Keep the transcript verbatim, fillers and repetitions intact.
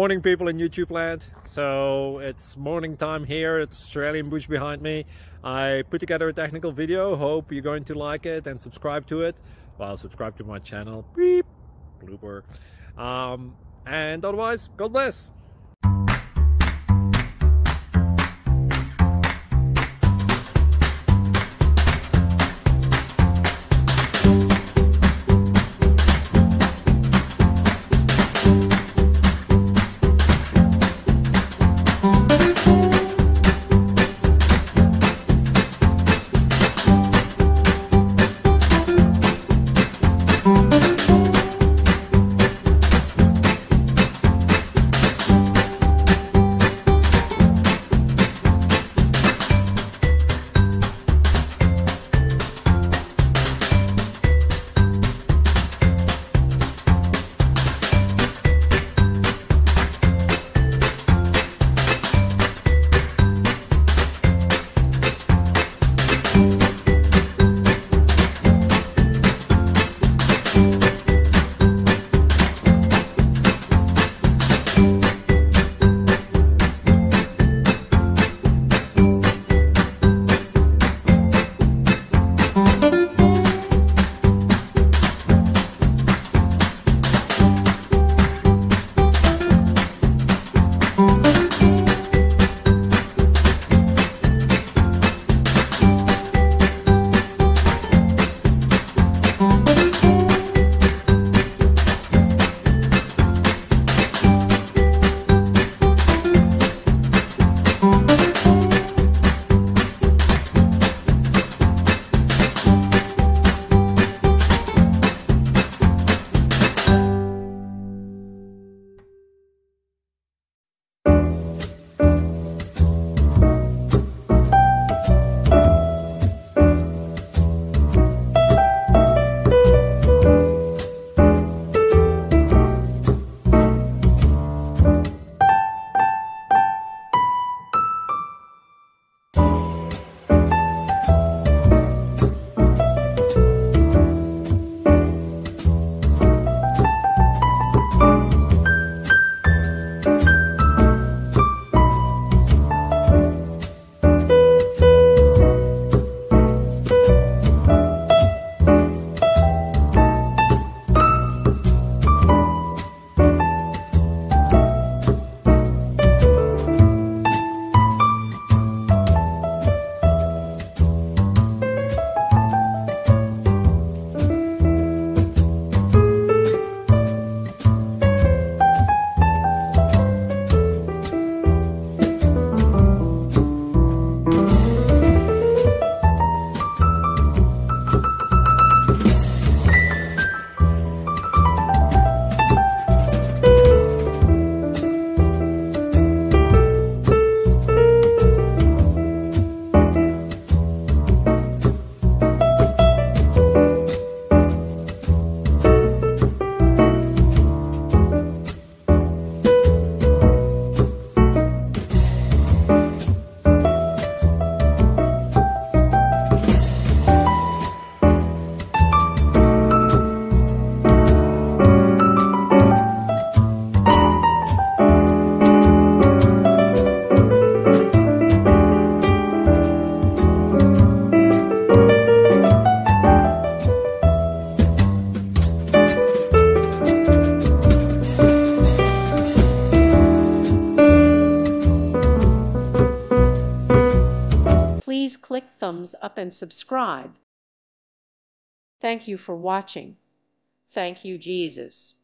Morning, people in YouTube land. So it's morning time here. It's Australian bush behind me. I put together a technical video. Hope you're going to like it and subscribe to it. Well, subscribe to my channel. Beep. Blooper. Um, and otherwise, God bless. Please click thumbs up and subscribe. Thank you for watching. Thank you, Jesus.